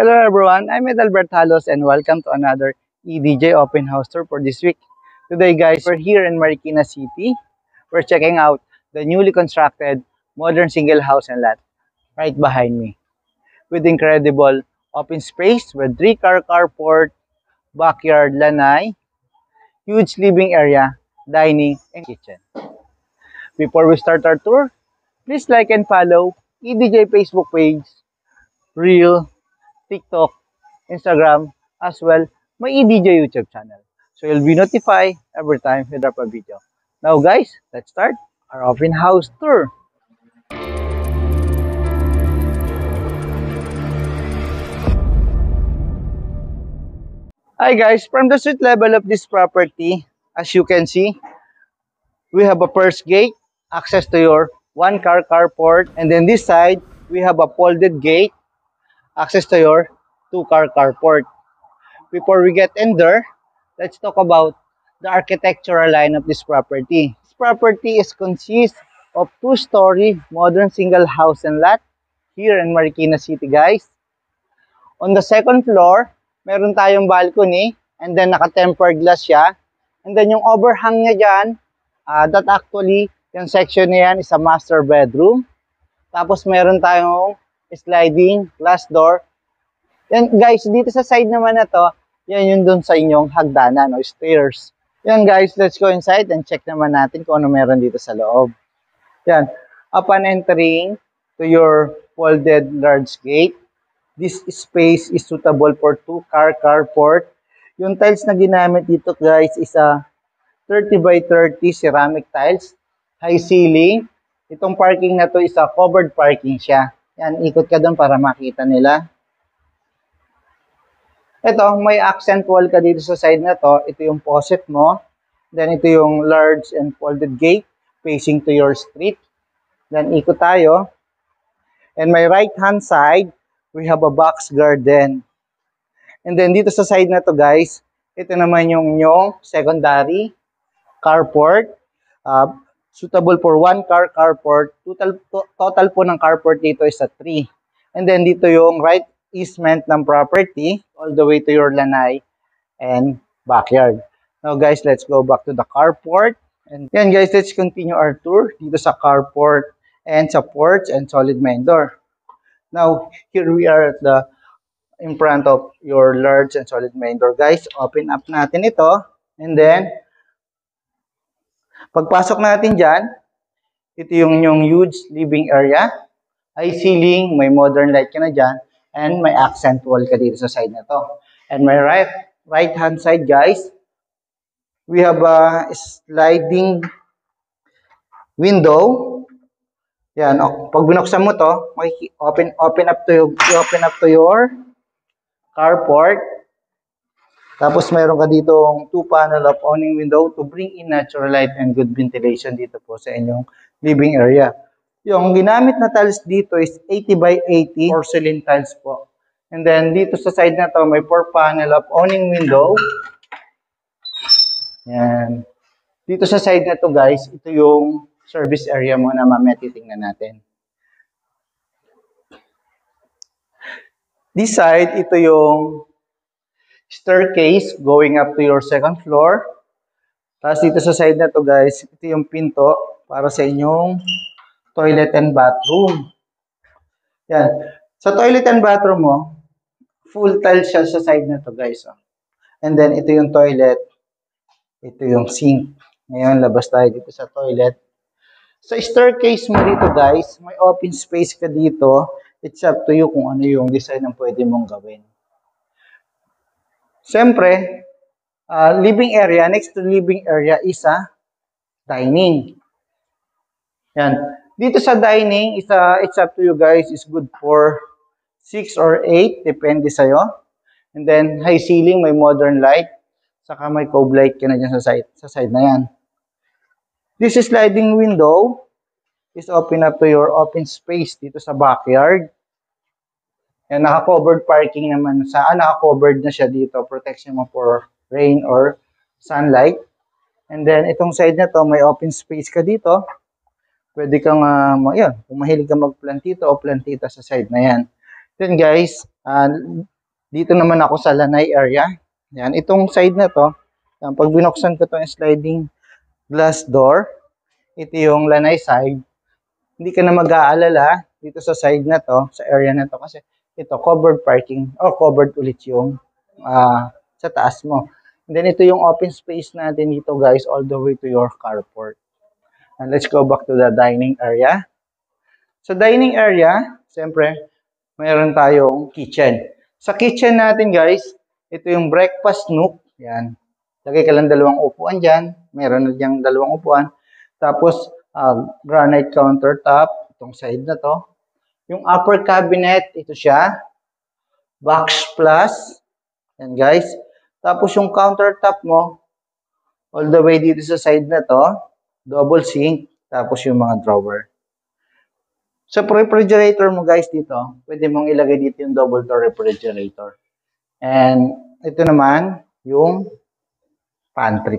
Hello everyone, I'm Edalbert Halos and welcome to another EDJ Open House Tour for this week. Today guys, we're here in Marikina City. We're checking out the newly constructed modern single house and lot right behind me. With incredible open space with 3-car carport, backyard lanai, huge living area, dining, and kitchen. Before we start our tour, please like and follow EDJ Facebook page, Reel, TikTok, Instagram, as well my EDJ YouTube channel. So you'll be notified every time we drop a video. Now guys, let's start our open house tour. Hi guys, from the street level of this property, as you can see, we have a first gate, access to your 1-car carport, and then this side, we have a folded gate, access to your 2-car carport. Before we get in there, let's talk about the architectural line of this property. This property is consists of 2-story modern single house and lot here in Marikina City, guys. On the second floor, meron tayong balcony and then naka-tempered glass siya. And then yung overhang niya dyan, that actually, yung section niya yan is a master bedroom. Tapos meron tayong sliding glass door. Yan guys, dito sa side naman na to, yan yung dun sa inyong hagdanan o stairs. Yan guys, let's go inside and check naman natin kung ano meron dito sa loob. Yan, upon entering to your folded large gate, this space is suitable for 2-car carport. Yung tiles na ginamit dito guys is a 30 by 30 ceramic tiles, high ceiling. Itong parking na to is a covered parking siya. Yan, ikot ka doon para makita nila. Ito, may accent wall ka dito sa side na to. Ito yung faucet mo. Then, ito yung large and folded gate facing to your street. Then, ikot tayo. And my right-hand side, we have a box garden. And then, dito sa side na to, guys, ito naman yung secondary carport. Suitable for 1-car carport. Total po ng carport dito is a 3. And then, dito yung right easement ng property all the way to your lanai and backyard. Now guys, let's go back to the carport. And yan guys, let's continue our tour dito sa carport and sa porch and solid main door. Now, here we are at in front of your large and solid main door guys. Open up natin ito. And then, pagpasok natin dyan, ito yung huge living area. High ceiling, may modern light ka na dyan. And may accent wall ka dito sa side na to. And my right-hand side, guys, we have a sliding window. Yan, pag binuksan mo to, open up to your carport. Tapos mayroon ka ditong 2-panel of awning window to bring in natural light and good ventilation dito po sa inyong living area. Yung ginamit na tiles dito is 80 by 80 porcelain tiles po. And then dito sa side na to, may 4-panel of awning window. Yan. Dito sa side na to guys, ito yung service area mo na mamaya titingnan natin. This side, ito yung staircase going up to your second floor. Tapos dito sa side na to guys, ito yung pinto para sa inyong toilet and bathroom. Yan. Sa toilet and bathroom mo, full tile siya sa side na to guys. And then, ito yung toilet. Ito yung sink. Ngayon, labas tayo dito sa toilet. Sa staircase mo dito guys, may open space ka dito. It's up to you kung ano yung design ang pwede mong gawin. Siyempre, living area, next to living area is a dining. Yan. Dito sa dining, it's up to you guys. It's good for 6 or 8, depende sa'yo. And then, high ceiling, may modern light. Saka may cove light ka na dyan sa side na yan. This sliding window is open up to your open space dito sa backyard. Yan, naka-covered parking naman. Naka-covered na siya dito. Protection mo for rain or sunlight. And then, itong side na to, may open space ka dito. Pwede kang, kung mahilig ka magplantito o plantita sa side na yan. Then guys, Dito naman ako sa lanay area. Yan, itong side na to, yan, pag binuksan ko itong sliding glass door, ito yung lanay side. Hindi ka na mag-aalala dito sa side na to, sa area na to, kasi ito, covered parking, or covered ulit yung sa taas mo. And then, ito yung open space natin dito, guys, all the way to your carport. And let's go back to the dining area. Sa dining area, siyempre, mayroon tayong kitchen. Sa kitchen natin, guys, ito yung breakfast nook. Yan. Lagay ka lang 2 upuan dyan. Meron na dyan 2 upuan. Tapos, granite countertop. Itong side na to. Yung upper cabinet, ito siya. Box plus. Yan, guys. Tapos, yung countertop mo, all the way dito sa side na to. Double sink. Tapos, yung mga drawer. Sa refrigerator mo, guys, dito, pwede mong ilagay dito yung double door refrigerator. And ito naman, yung pantry.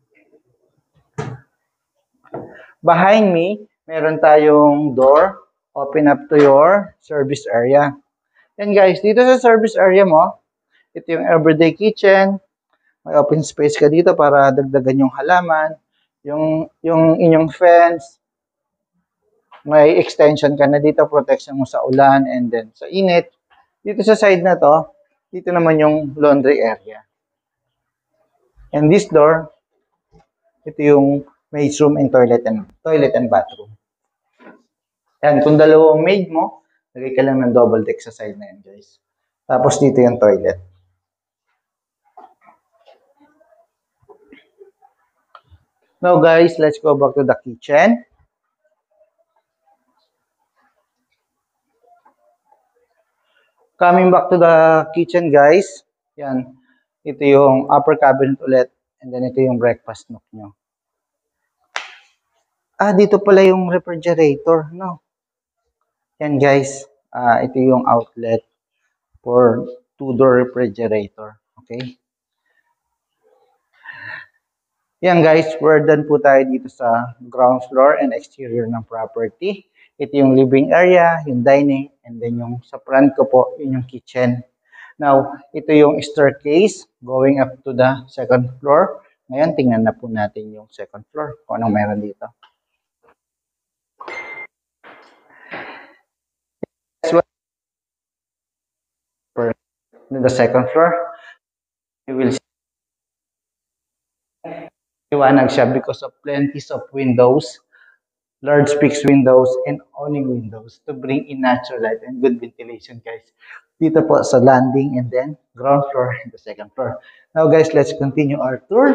Behind me, meron tayong door, open up to your service area. And guys, dito sa service area mo, ito yung everyday kitchen. May open space ka dito para dagdagan yung halaman, yung inyong fence. May extension ka na dito, protection mo sa ulan and then sa init. Dito sa side na to, dito naman yung laundry area. And this door, ito yung maid's room and toilet and bathroom. Yan, kung 2 maid mo, lagay ka lang ng double deck sa side na yan, guys. Tapos dito yung toilet. Now guys, let's go back to the kitchen. Coming back to the kitchen, guys. Yan. Ito yung upper cabinet ulit. And then ito yung breakfast nook nyo. Dito pala yung refrigerator, no? Yan, guys. Ito yung outlet for 2-door refrigerator. Okay? Yan, guys. We're done po tayo dito sa ground floor and exterior ng property. Ito yung living area, yung dining, and then yung sa front ko po, yun yung kitchen. Now, ito yung staircase going up to the 2nd floor. Ngayon, tingnan na po natin yung 2nd floor, kung anong meron dito. The 2nd floor, you will see liwanag siya because of plenty of windows, large fixed windows, and awning windows to bring in natural light and good ventilation, guys. Dito po sa landing and then ground floor and the 2nd floor. Now, guys, let's continue our tour.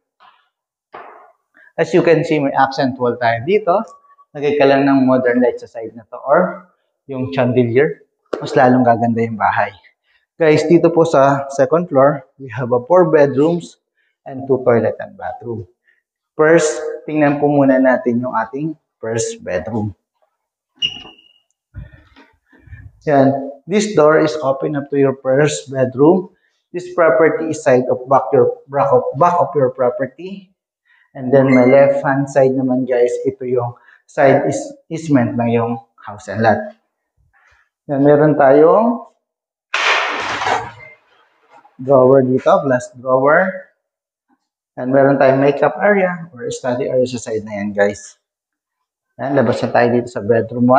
As you can see, may accent wall tayo dito. Lagay ka lang ng modern light sa side na to or yung chandelier. Mas lalong gaganda yung bahay. Guys, dito po sa 2nd floor, we have 4 bedrooms and 2 toilet and bathroom. First, tingnan po muna natin yung ating first bedroom. Yan. This door is open up to your first bedroom. This property is side of back of your property. And then my left hand side naman, guys, ito yung side easement ng yung house and lot. Yan, meron tayong drawer dito, glass drawer. And meron tayong makeup area or study area sa side na yan, guys. Yan, labas na tayo dito sa bedroom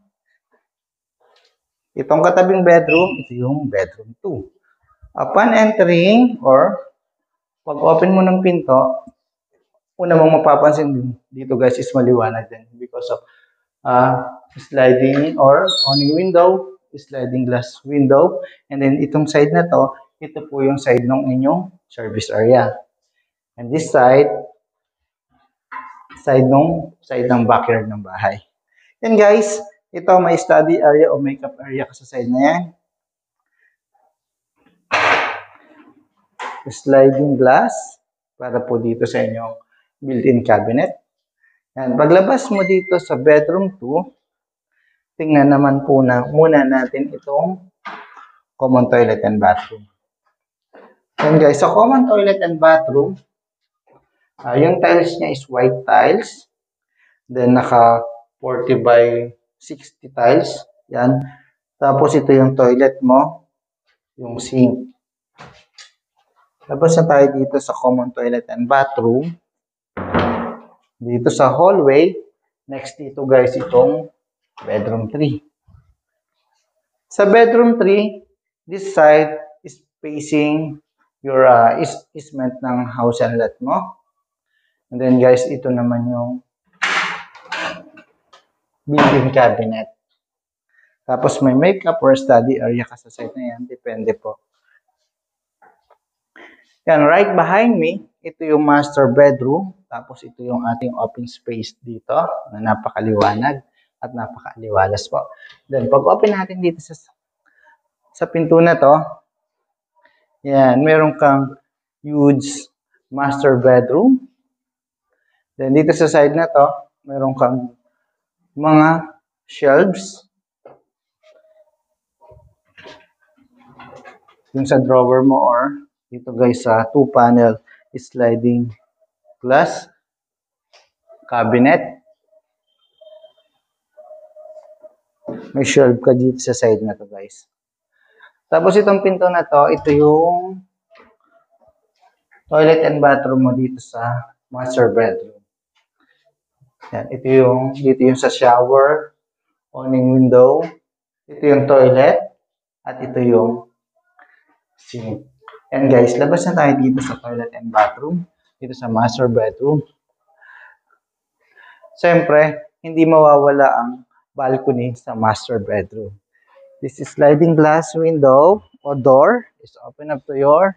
1. Itong katabing bedroom, ito yung bedroom 2. Upon entering or pag open mo ng pinto, una mong mapapansin dito, guys, is maliwanag din because of sliding or awning window, sliding glass window, and then itong side na to, ito po yung side ng inyong service area. And this side ng backyard ng bahay. And guys, ito may study area o makeup area ka sa side na yan. Sliding glass para po dito sa inyong built-in cabinet. Yan. Paglabas mo dito sa bedroom 2, tingnan naman po muna natin itong common toilet and bathroom. And guys, sa common toilet and bathroom, yung tiles niya is white tiles. Then, naka 40 by 60 tiles. Yan. Tapos, ito yung toilet mo. yung sink. Labas na tayo dito sa common toilet and bathroom. Dito sa hallway, next dito guys, itong bedroom 3. Sa bedroom 3, this side is facing your easement ng house and lot mo. And then guys, ito naman yung built-in cabinet. Tapos may makeup or study area ka sa side na yan. Depende po. Yan, right behind me, ito yung master bedroom. Tapos ito yung ating open space dito na napakaliwanag at napakaliwalas po. Then pag open natin dito sa pinto na to, yan, meron kang huge master bedroom. Then dito sa side na to, meron kang mga shelves. Yung sa drawer mo or dito guys sa 2-panel sliding glass cabinet. May shelf ka dito sa side na to guys. Tapos itong pinto na to, ito yung toilet and bathroom mo dito sa master bedroom. Yan, dito yung sa shower, awning window, ito yung toilet, at ito yung sink. And guys, labas na tayo dito sa toilet and bathroom, dito sa master bedroom. Siyempre, hindi mawawala ang balcony sa master bedroom. This is sliding glass window or door is open up to your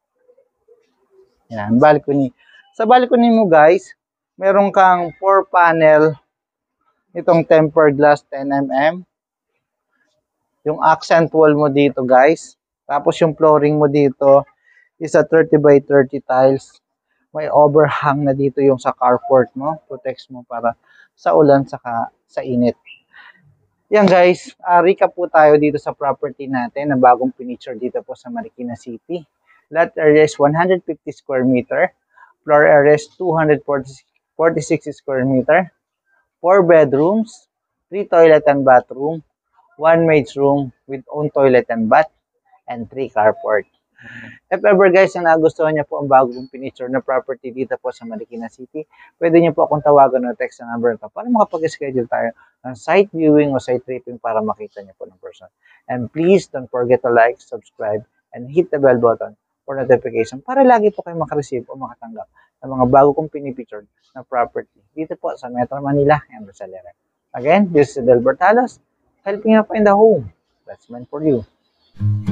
balcony. Sa balcony mo guys, meron kang 4-panel itong tempered glass 10mm. Yung accent wall mo dito guys. Tapos yung flooring mo dito is a 30 by 30 tiles. May overhang na dito yung sa carport mo. Protects mo para sa ulan saka sa init. Yan guys, recap po tayo dito sa property natin na bagong pinicture dito po sa Marikina City. Lot area is 150 square meter. Floor area is 246 square meter. 4 bedrooms, 3 toilet and bathroom, 1 maid's room with own toilet and bath, and 3 carport. If ever guys na nagustuhan niyo po ang bagong pinicture na property dito po sa Marikina City, pwede niyo po akong tawagan o text sa number ko para makapag-schedule tayo ng site viewing o site tripping para makita niyo po ng person. And please don't forget to like, subscribe, and hit the bell button for notification para lagi po kayo makareceive o makatanggap ng mga bago kong pinipicture na property dito po sa Metro Manila and Rosalera. Again, this is Del Bertalos, helping you find a home that's meant for you.